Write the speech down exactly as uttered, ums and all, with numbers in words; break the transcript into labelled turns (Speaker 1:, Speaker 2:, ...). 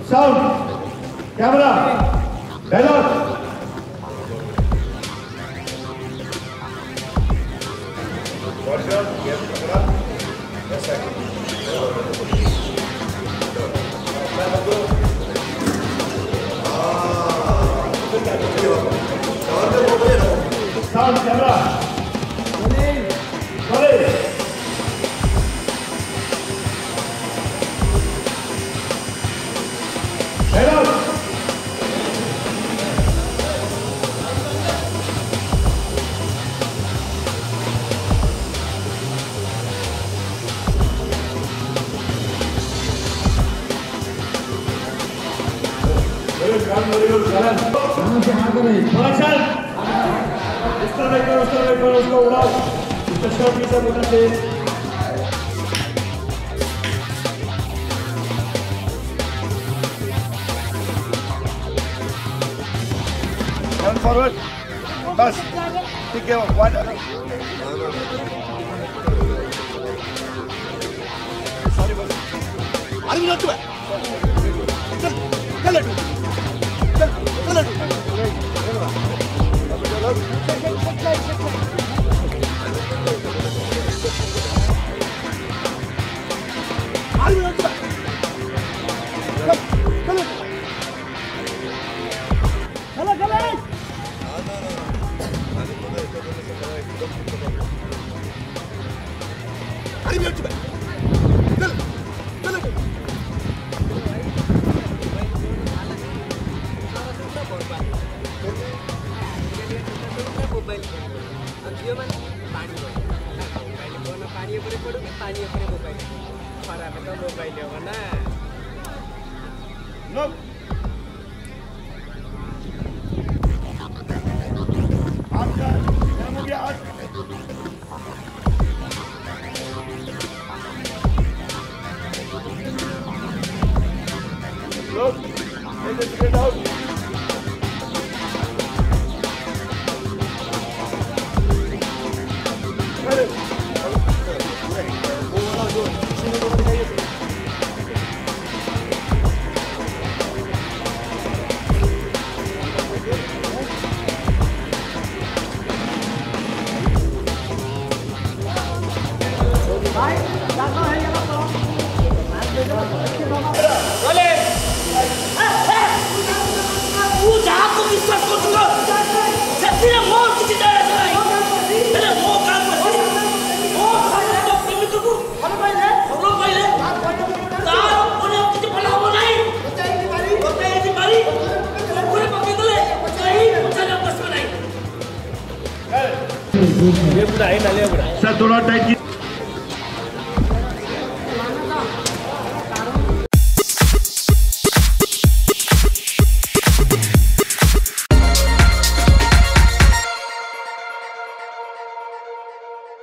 Speaker 1: Sound. Camera. Dialogue. Sound. Camera. Rolling. Dialogue. Marshal इस तरह करो उस तरह करो उसको उड़ाओ इसका शॉट भी सब उठा दे run forward बस ठीक है वन सॉरी बस अरे मिनट में चल चल चल चल No. आपका काम हो गया आज Look, let's get out. Sir थोड़ा टाइट